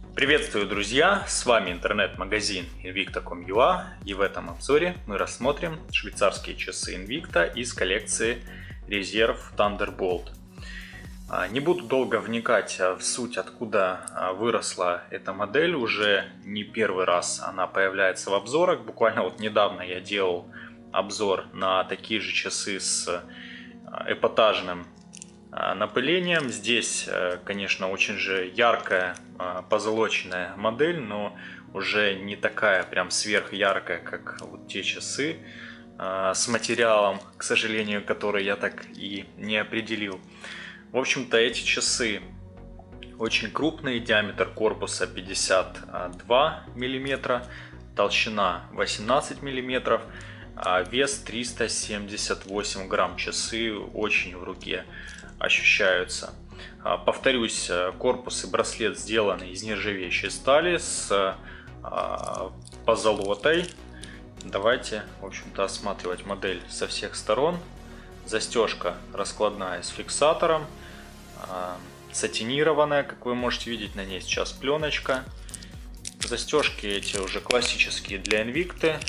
Приветствую, друзья! С вами интернет-магазин Invicta.com.ua, и в этом обзоре мы рассмотрим швейцарские часы Invicta из коллекции резерв Thunderbolt. Не буду долго вникать в суть, откуда выросла эта модель. Уже не первый раз она появляется в обзорах. Буквально вот недавно я делал обзор на такие же часы с эпатажным напылением. Здесь, конечно, очень же яркая позолоченная модель, но уже не такая прям сверхяркая, как вот те часы с материалом, к сожалению, который я так и не определил. В общем-то, эти часы очень крупные, диаметр корпуса 52 мм, толщина 18 мм, вес 378 грамм. Часы очень в руке ощущаются. Повторюсь, корпус и браслет сделаны из нержавеющей стали с позолотой. Давайте, в общем-то, осматривать модель со всех сторон. Застежка раскладная с фиксатором, сатинированная, как вы можете видеть, на ней сейчас пленочка. Застежки эти уже классические для Invicta.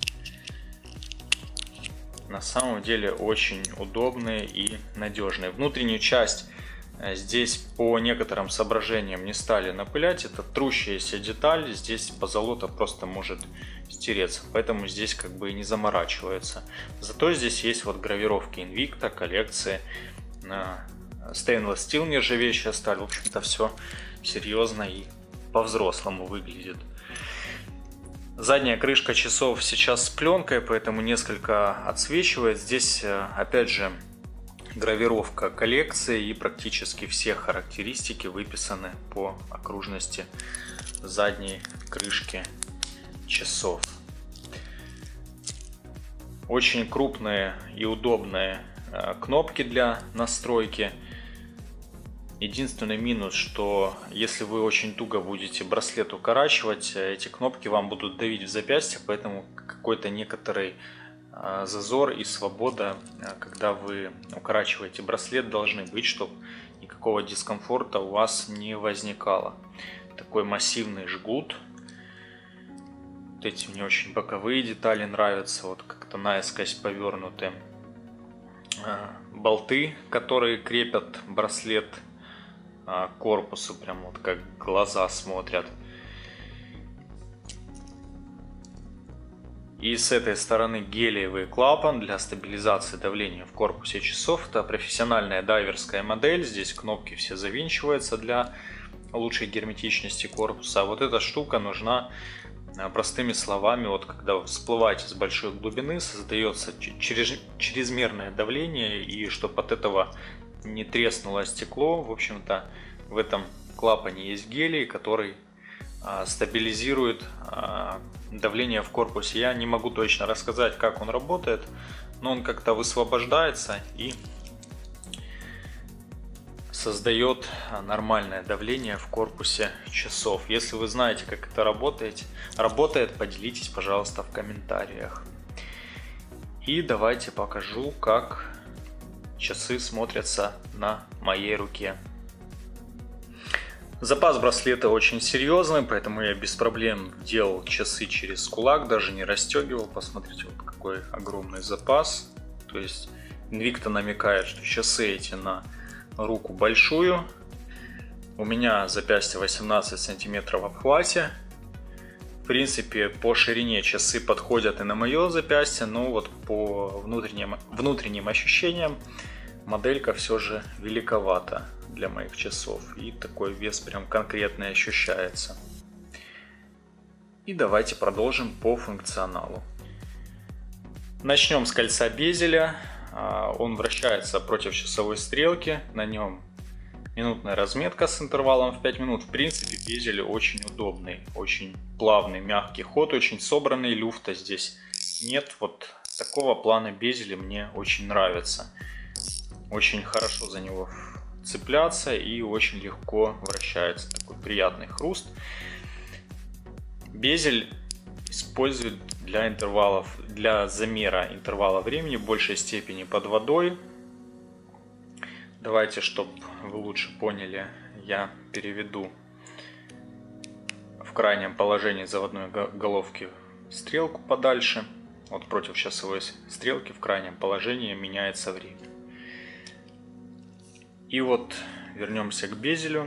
На самом деле очень удобные и надежные. Внутреннюю часть здесь по некоторым соображениям не стали напылять. Это трущаяся деталь. Здесь позолота просто может стереться. Поэтому здесь как бы и не заморачивается. Зато здесь есть вот гравировки Invicta, коллекции. Stainless steel, нержавеющая сталь. В общем-то все серьезно и по-взрослому выглядит. Задняя крышка часов сейчас с пленкой, поэтому несколько отсвечивает. Здесь опять же гравировка коллекции, и практически все характеристики выписаны по окружности задней крышки часов. Очень крупные и удобные кнопки для настройки. Единственный минус, что если вы очень туго будете браслет укорачивать, эти кнопки вам будут давить в запястье, поэтому какой-то некоторый зазор и свобода, когда вы укорачиваете браслет, должны быть, чтобы никакого дискомфорта у вас не возникало. Такой массивный жгут. Вот эти мне очень боковые детали нравятся, вот как-то наискось повернуты. Болты, которые крепят браслет к корпусу, прям вот как глаза смотрят. И с этой стороны гелиевый клапан для стабилизации давления в корпусе часов. Это профессиональная дайверская модель. Здесь кнопки все завинчиваются для лучшей герметичности корпуса. А вот эта штука нужна, простыми словами, вот когда вы всплываете с большой глубины, создается чрезмерное давление, и чтобы от этого не треснуло стекло, в общем-то, в этом клапане есть гелий, который стабилизирует давление в корпусе. Я не могу точно рассказать, как он работает, но он как-то высвобождается и создает нормальное давление в корпусе часов. Если вы знаете, как это работает, поделитесь, пожалуйста, в комментариях. И давайте покажу, как часы смотрятся на моей руке. Запас браслета очень серьезный, поэтому я без проблем делал часы через кулак, даже не расстегивал. Посмотрите, вот какой огромный запас. То есть Invicta намекает, что часы эти на руку большую. У меня запястье 18 сантиметров в обхвате. В принципе, по ширине часы подходят и на мое запястье, но вот по внутренним ощущениям моделька все же великовата для моих часов. И такой вес прям конкретный ощущается. И давайте продолжим по функционалу. Начнем с кольца безеля. Он вращается против часовой стрелки. На нем минутная разметка с интервалом в 5 минут. В принципе, безель очень удобный, очень плавный, мягкий ход, очень собранный. Люфта здесь нет. Вот такого плана безеля мне очень нравится. Очень хорошо за него цепляться и очень легко вращается. Такой приятный хруст. Безель используют для замера интервала времени в большей степени под водой. Давайте, чтобы вы лучше поняли, я переведу в крайнем положении заводной головки стрелку подальше. Вот против часовой стрелки в крайнем положении меняется время. И вот вернемся к безелю.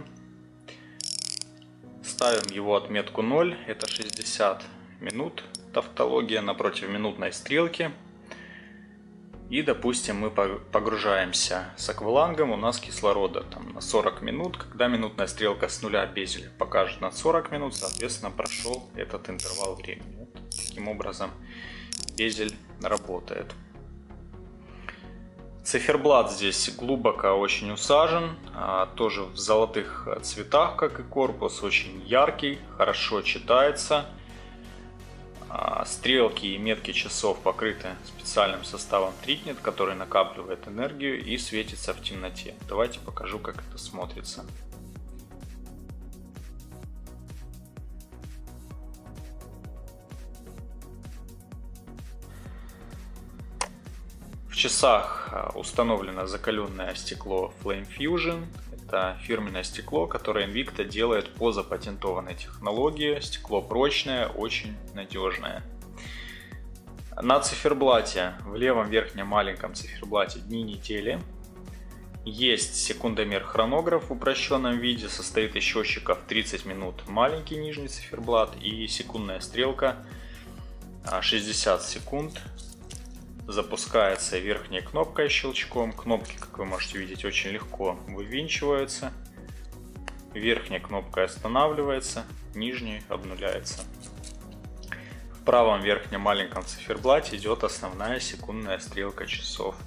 Ставим его отметку 0, это 60 минут, тавтология, напротив минутной стрелки. И, допустим, мы погружаемся с аквалангом, у нас кислорода там на 40 минут. Когда минутная стрелка с нуля безеля покажет на 40 минут, соответственно, прошел этот интервал времени. Вот таким образом безель работает. Циферблат здесь глубоко очень усажен, тоже в золотых цветах, как и корпус, очень яркий, хорошо читается. Стрелки и метки часов покрыты специальным составом Тритнет, который накапливает энергию и светится в темноте. Давайте покажу, как это смотрится. В часах установлено закаленное стекло Flame Fusion. Это фирменное стекло, которое Invicta делает по запатентованной технологии. Стекло прочное, очень надежное. На циферблате, в левом верхнем маленьком циферблате дни недели. Есть секундомер-хронограф в упрощенном виде, состоит из счетчиков 30 минут маленький нижний циферблат и секундная стрелка 60 секунд. Запускается верхней кнопкой щелчком. Кнопки, как вы можете видеть, очень легко вывинчиваются. Верхняя кнопка останавливается, нижняя обнуляется. В правом верхнем маленьком циферблате идет основная секундная стрелка часов.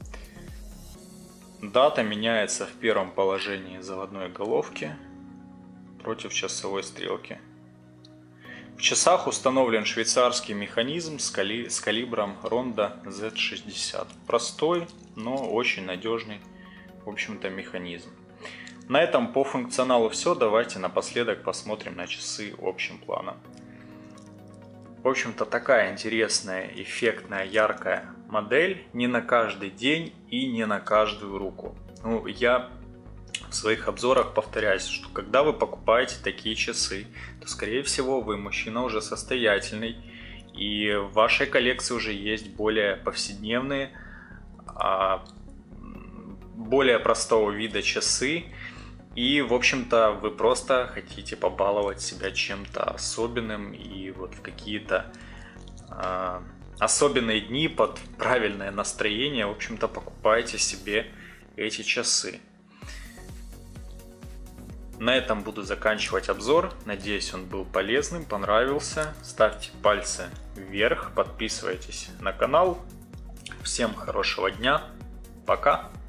Дата меняется в первом положении заводной головки против часовой стрелки. В часах установлен швейцарский механизм с калибром Ronda Z60. Простой, но очень надежный, в общем-то, механизм. На этом по функционалу все. Давайте напоследок посмотрим на часы общим планом. В общем-то, такая интересная, эффектная, яркая модель. Не на каждый день и не на каждую руку. Я в своих обзорах повторяюсь, что когда вы покупаете такие часы, то скорее всего вы мужчина уже состоятельный, и в вашей коллекции уже есть более повседневные, более простого вида часы, и в общем-то вы просто хотите побаловать себя чем-то особенным, и вот в какие-то особенные дни под правильное настроение, в общем-то, покупаете себе эти часы. На этом буду заканчивать обзор. Надеюсь, он был полезным, понравился. Ставьте пальцы вверх, подписывайтесь на канал. Всем хорошего дня. Пока.